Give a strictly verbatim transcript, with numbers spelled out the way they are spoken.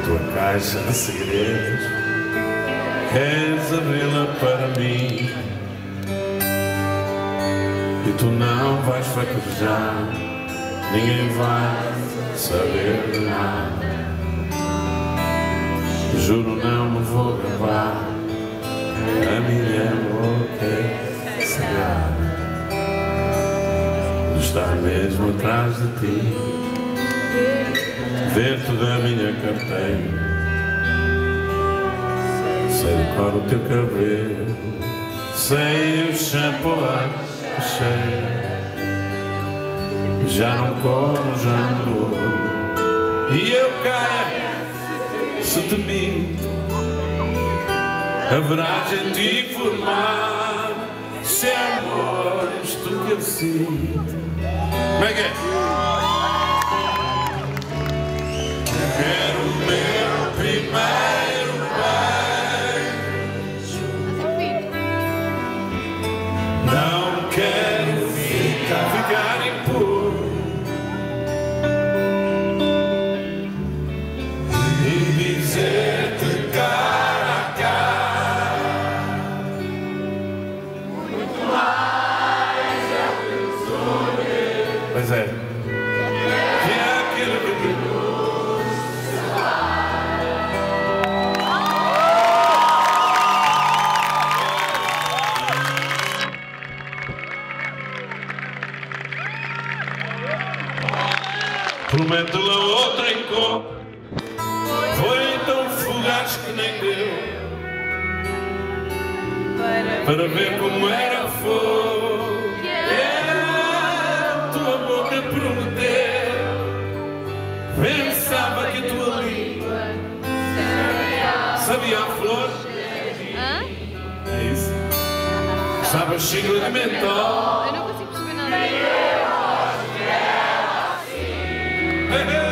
tua caixa de segredos, queres abri-la para mim, e tu não vais fraquejar, ninguém vai saber de nada. Juro não me vou gabar, a minha boca é sagrada, estar mesmo atrás de ti, dentro da minha carteira, sei de cor o teu cabelo, sei o shampoo a cheira, já não como, já não dou, e eu caio se te minto, haverá de te informar se é amor isto que eu sinto. Como é que é? Quero o meu primeiro beijo, não quero ficar, ficar impuro e dizer-te cara a cara muito mais é o que eu sou. Pois é, que é aquilo que prometo-lhe outra encontro, foi tão fugaz que nem deu, para ver como era o fogo, era a tua boca prometeu, pensava que a tua língua sabia a flor, é isso, sabe a xícara de mentol. Eu não consigo perceber nada. Hey, hey.